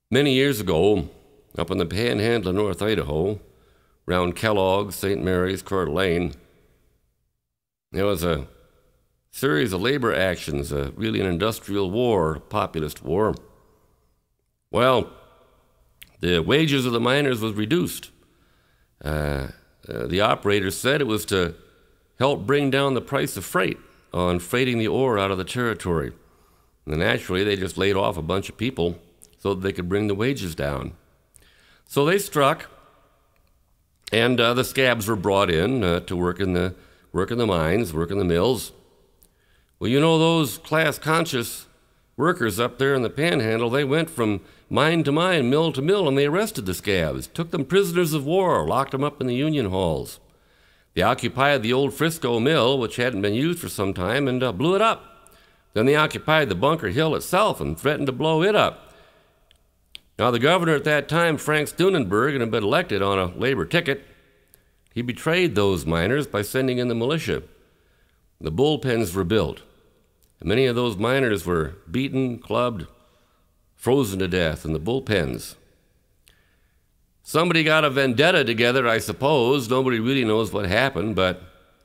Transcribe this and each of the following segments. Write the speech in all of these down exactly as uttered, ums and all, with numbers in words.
Many years ago, up in the panhandle of North Idaho, around Kellogg, Saint Mary's, Coeur d'Alene, there was a series of labor actions, uh, really an industrial war, a populist war. Well, the wages of the miners was reduced. Uh, uh, the operators said it was to help bring down the price of freight on freighting the ore out of the territory. And naturally, they just laid off a bunch of people so that they could bring the wages down. So they struck, and uh, the scabs were brought in uh, to work in the work in the mines, work in the mills. Well, you know, those class-conscious workers up there in the Panhandle, they went from mine to mine, mill to mill, and they arrested the scabs, took them prisoners of war, locked them up in the union halls. They occupied the old Frisco mill, which hadn't been used for some time, and uh, blew it up. Then they occupied the Bunker Hill itself and threatened to blow it up. Now, the governor at that time, Frank Steunenberg, had been elected on a labor ticket. He betrayed those miners by sending in the militia. The bullpens were built. And many of those miners were beaten, clubbed, frozen to death in the bullpens. Somebody got a vendetta together, I suppose. Nobody really knows what happened, but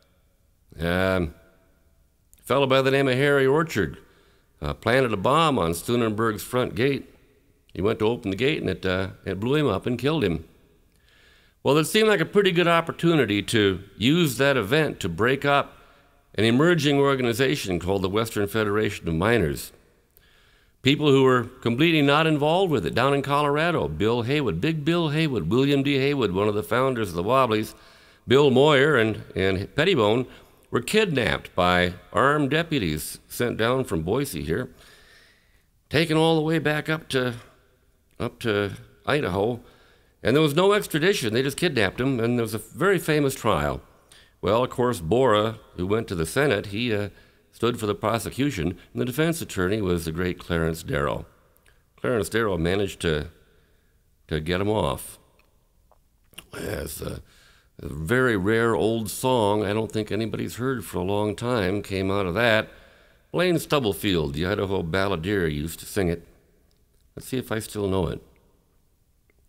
um, a fellow by the name of Harry Orchard uh, planted a bomb on Steunenberg's front gate. He went to open the gate, and it, uh, it blew him up and killed him. Well, it seemed like a pretty good opportunity to use that event to break up an emerging organization called the Western Federation of Miners. People who were completely not involved with it down in Colorado. Bill Haywood, Big Bill Haywood, William D. Haywood, one of the founders of the Wobblies, Bill Moyer and, and Pettibone were kidnapped by armed deputies sent down from Boise here, taken all the way back up to, up to Idaho, and there was no extradition. They just kidnapped them, and there was a very famous trial. Well, of course, Bora, who went to the Senate, he uh, stood for the prosecution, and the defense attorney was the great Clarence Darrow. Clarence Darrow managed to, to get him off. Yes, uh, a very rare old song I don't think anybody's heard for a long time came out of that. Blaine Stubblefield, the Idaho balladeer, used to sing it. Let's see if I still know it.